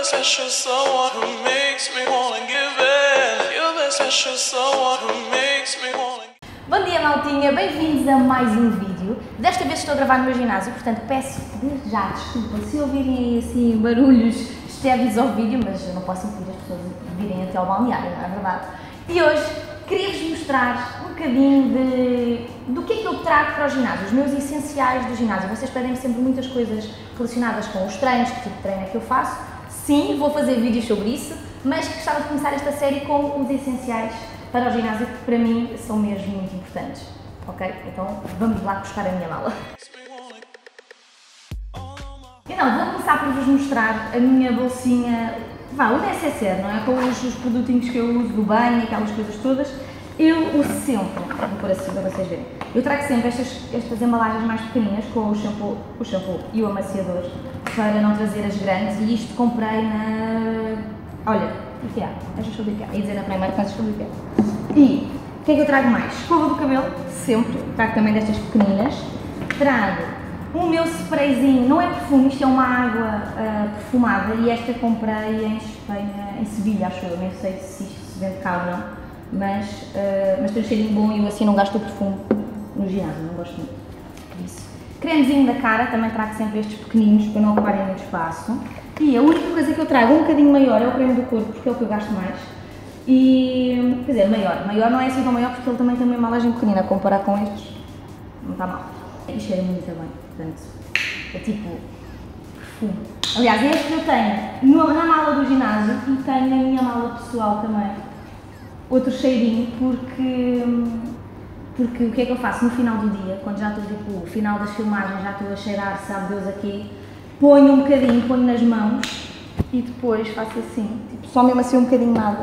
special someone who makes me wanna give in. You're the special someone who makes me wanna. Bom dia, maltinha, bem-vindos a mais um vídeo. Desta vez estou a gravar no meu ginásio, portanto peço desde já desculpa se ouvirem assim barulhos externos ao vídeo, mas eu não posso impedir as pessoas virem até ao balneário, não é verdade? E hoje queria-vos mostrar um bocadinho do que é que eu trago para o ginásio, os meus essenciais do ginásio. Vocês pedem sempre muitas coisas relacionadas com os treinos, que tipo de treino é que eu faço. Sim, vou fazer vídeos sobre isso, mas gostava de começar esta série com os essenciais para o ginásio, que para mim são mesmo muito importantes. Ok? Então vamos lá buscar a minha mala. Então, vou começar por vos mostrar a minha bolsinha, o necessaire, não é? Com os produtinhos que eu uso do banho, aquelas coisas todas. Eu uso sempre, vou pôr assim para vocês verem, eu trago sempre estas embalagens mais pequeninas com o shampoo e o amaciador para não trazer as grandes, e isto comprei na... olha, IKEA, estas são do IKEA, ia dizer na primeira, mas estas são do IKEA. E o que é que eu trago mais? Escova do cabelo, sempre, trago também destas pequeninas. Trago o meu sprayzinho, não é perfume, isto é uma água perfumada, e esta comprei em Espanha, em Sevilha, acho eu, nem sei se isto se vende cá ou não. Mas tem um cheirinho bom e eu assim não gasto o perfume no ginásio, não gosto muito disso. Cremezinho da cara, também trago sempre estes pequeninos para não ocuparem muito espaço. E a única coisa que eu trago um bocadinho maior é o creme do corpo, porque é o que eu gasto mais. E, quer dizer, maior não é assim tão maior, porque ele também tem uma embalagem pequenina, a comparar com estes, não está mal. E cheira muito bem, portanto, é tipo perfume. Aliás, é este que eu tenho na mala do ginásio e tenho na minha mala pessoal também. Outro cheirinho, porque o que é que eu faço no final do dia, quando já estou tipo, no final das filmagens, já estou a cheirar, sabe Deus aqui, ponho um bocadinho, ponho nas mãos e depois faço assim, tipo, só mesmo assim um bocadinho nada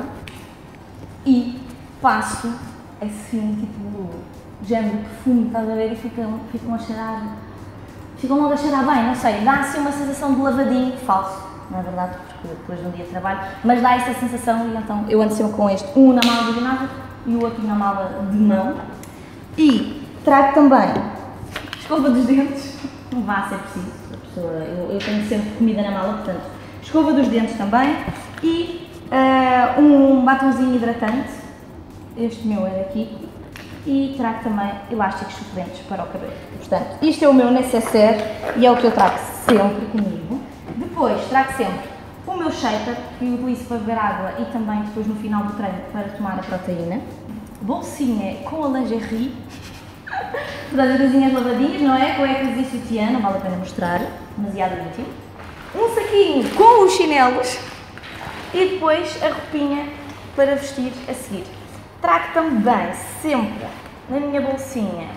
e passo assim, tipo, género de perfume, estás a ver, e ficam a cheirar, ficam logo a cheirar bem, não sei, dá assim uma sensação de lavadinho falso. Não é verdade, porque depois de um dia de trabalho, mas dá essa sensação, e então eu ando sempre com este, um na mala do ginásio e o outro na mala de mão. E trago também escova dos dentes, não vai ser preciso, a pessoa, eu tenho sempre comida na mala, portanto, escova dos dentes também e um batonzinho hidratante, este meu é daqui, e trago também elásticos suplentes para o cabelo. Portanto, isto é o meu necessaire e é o que eu trago sempre comigo. Depois trago sempre o meu shaker, que eu utilizo para beber água e também depois no final do treino para tomar a proteína. Bolsinha com a lingerie, portanto as coisinhas lavadinhas, não é? Cuecas e sutiã, não vale a pena mostrar, demasiado útil. Um saquinho com os chinelos e depois a roupinha para vestir a seguir. Trago também sempre na minha bolsinha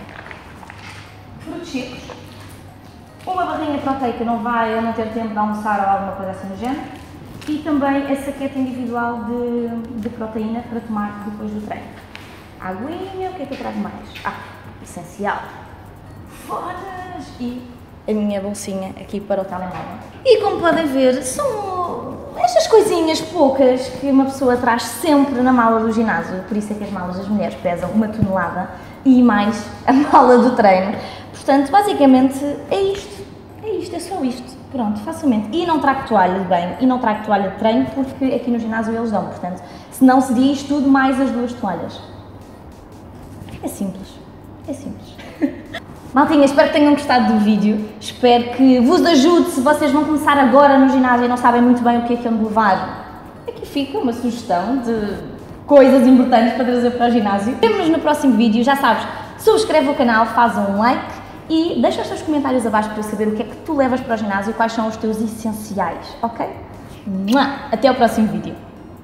frutos secos, uma barrinha proteica, não vai eu não ter tempo de almoçar ou alguma coisa assim do género, e também a saqueta individual de proteína para tomar depois do treino. Aguinha, o que é que eu trago mais? Essencial, fones e a minha bolsinha aqui para o telemóvel. E como podem ver, são estas coisinhas poucas que uma pessoa traz sempre na mala do ginásio, por isso é que as malas das mulheres pesam 1 tonelada e mais a mala do treino. Portanto, basicamente é isto, é só isto, pronto, facilmente. E não trago toalha de banho e não trago toalha de treino, porque aqui no ginásio eles dão, portanto, senão seria isto tudo mais as 2 toalhas. É simples, é simples. Maltinha, espero que tenham gostado do vídeo, espero que vos ajude se vocês vão começar agora no ginásio e não sabem muito bem o que é de levar. Aqui fica uma sugestão de coisas importantes para trazer para o ginásio. Vemo-nos no próximo vídeo, já sabes, subscreve o canal, faz um like e deixa os teus comentários abaixo para eu saber o que é que tu levas para o ginásio e quais são os teus essenciais, ok? Até ao próximo vídeo.